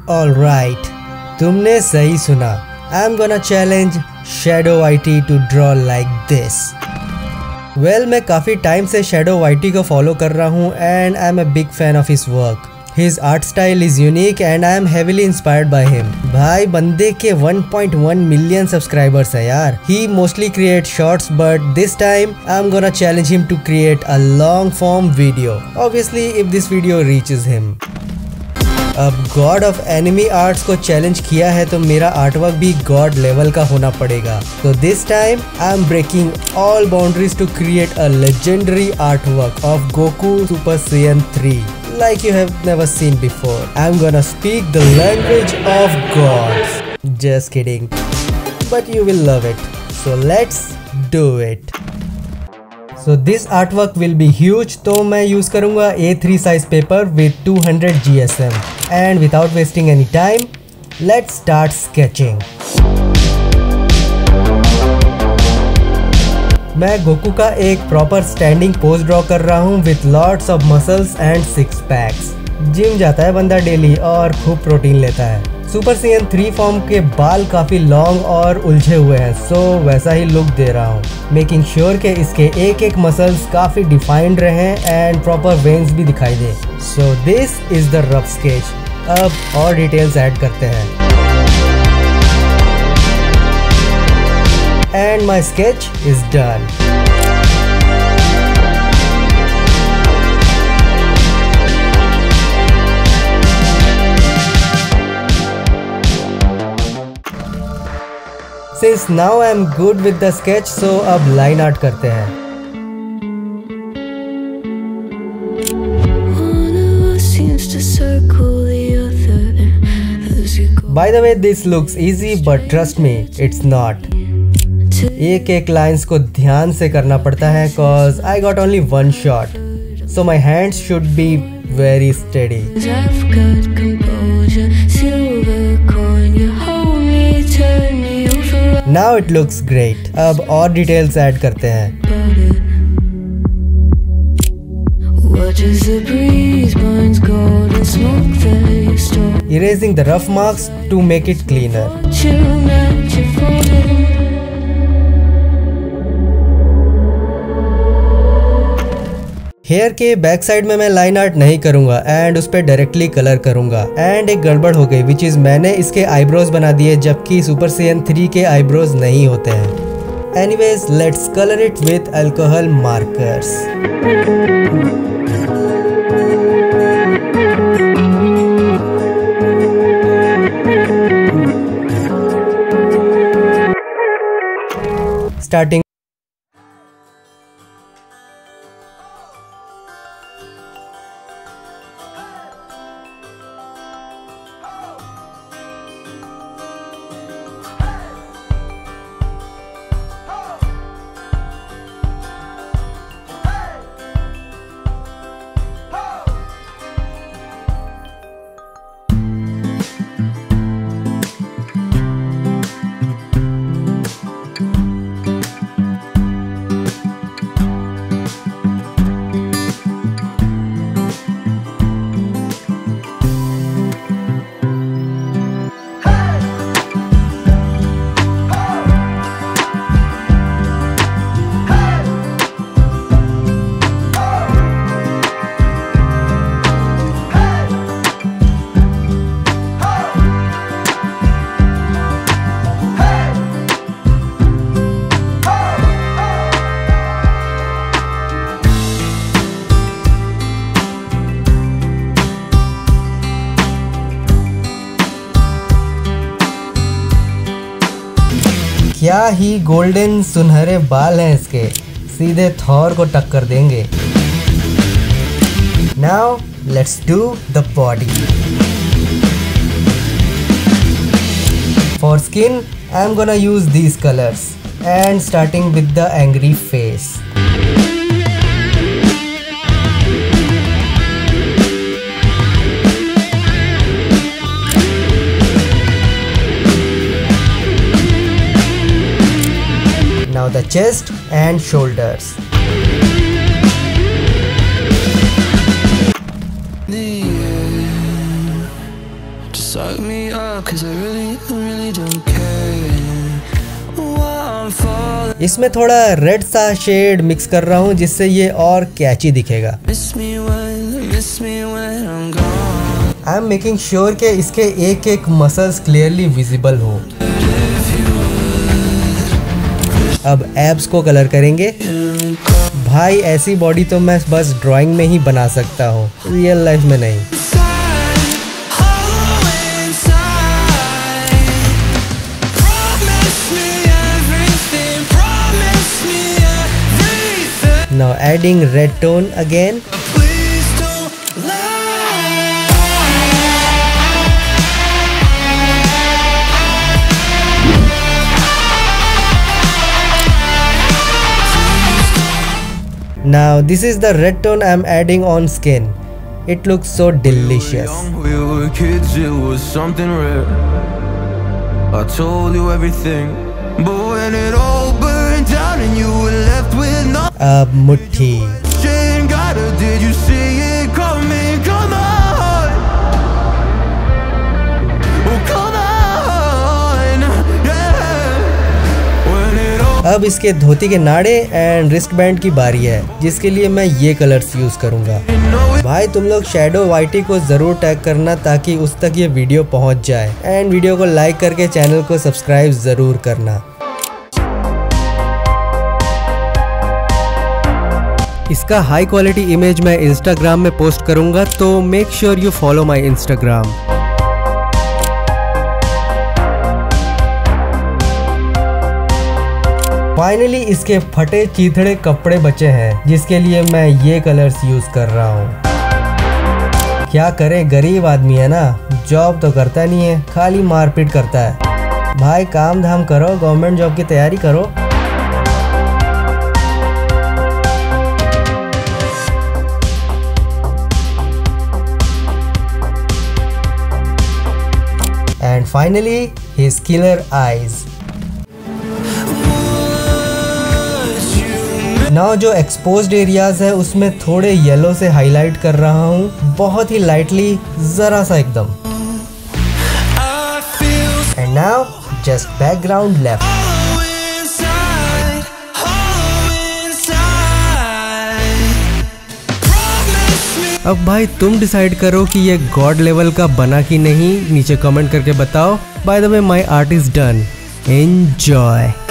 Alright, तुमने सही सुना। I'm gonna challenge Shadow YT to draw like this. Well, मैं काफ़ी टाइम से Shadow YT को फॉलो कर रहा हूँ and I'm a big fan of his work. His art style is unique and I am heavily inspired by him. भाई बंदे के 1.1 million subscribers है यार. He mostly creates shorts but this time I'm gonna challenge him to create a long form video. Obviously if this video reaches him. अब god of enemy arts को challenge किया है तो मेरा आर्टवर्क भी God level का होना पड़ेगा। तो this time I am breaking all boundaries to create a legendary artwork of Goku super saiyan 3 like you have never seen before. I'm gonna speak the language of gods. Just kidding. But you will love it. So let's do it. So this artwork will be huge, तो मैं use करूँगा A3 size paper with 200 GSM. And without wasting any time, let's start sketching. मैं Goku का एक proper standing pose draw कर रहा हूँ with lots of muscles and six packs. Gym जाता है बंदा डेली और खूब प्रोटीन लेता है। सुपर सैयन 3 फॉर्म के बाल काफ़ी लॉन्ग और उलझे हुए हैं, सो वैसा ही लुक दे रहा हूँ, मेकिंग श्योर के इसके एक एक मसल्स काफ़ी डिफाइंड रहे एंड प्रॉपर वेन्स भी दिखाई दे। So this is the rough sketch. अब और डिटेल्स ऐड करते हैं and my sketch is done. Since now I am good with the sketch, so अब लाइन आर्ट करते हैं। By the way, this looks easy, but trust me, it's not. एक एक lines को ध्यान से करना पड़ता है, cause I got only one shot, so my hands should be very steady. Now it looks great. अब और डिटेल्स ऐड करते हैं। Erasing the rough marks to make it cleaner. Hair के बैक साइड में मैं लाइन आर्ट नहीं करूंगा and उस पर डायरेक्टली कलर करूंगा। एंड एक गड़बड़ हो गई विच इज मैंने इसके आईब्रोज बना दिए जबकि सुपर सैयन 3 के आईब्रोज नहीं होते हैं। Anyways let's colour it with alcohol markers. Starting क्या ही गोल्डन सुनहरे बाल हैं इसके, सीधे थॉर को टक्कर देंगे। Now let's do the body. For skin I am gonna use these colours and starting with the angry face. Now the chest and shoulders. Just like इसमें थोड़ा रेड सा शेड मिक्स कर रहा हूँ जिससे ये और कैची दिखेगा। आई एम मेकिंग श्योर कि इसके एक एक मसल्स क्लियरली विजिबल हो। अब एब्स को कलर करेंगे। भाई ऐसी बॉडी तो मैं बस ड्राइंग में ही बना सकता हूँ, रियल लाइफ में नहीं। Now adding red tone again. Now this is the red tone I'm adding on skin. It looks so delicious. We were kids, it was something rare. I told you everything, but when it all burned down and you were left with nothing. अब मुट्ठी। Did you see it coming? Come on, oh come on, yeah. When it all अब इसके धोती के नाड़े and wrist band की बारी है, जिसके लिए मैं ये कलर्स यूज करूंगा। भाई तुम लोग शैडो वाइटी को जरूर टैग करना ताकि उस तक ये वीडियो पहुंच जाए, एंड वीडियो को लाइक करके चैनल को सब्सक्राइब जरूर करना। इसका हाई क्वालिटी इमेज मैं इंस्टाग्राम में पोस्ट करूंगा, तो make sure you follow my Instagram. Finally इसके फटे चीथड़े कपड़े बचे हैं, जिसके लिए मैं ये कलर्स यूज कर रहा हूँ। क्या करे, गरीब आदमी है ना, जॉब तो करता नहीं है, खाली मारपीट करता है। भाई काम धाम करो, गवर्नमेंट जॉब की तैयारी करो। And finally his killer eyes. Now जो एक्सपोज्ड एरियाज है उसमें थोड़े येलो से हाईलाइट कर रहा हूँ, बहुत ही लाइटली, जरा सा एकदम। And now just background left. अब भाई तुम डिसाइड करो कि ये गॉड लेवल का बना कि नहीं, नीचे कमेंट करके बताओ। By the way my art is done, enjoy.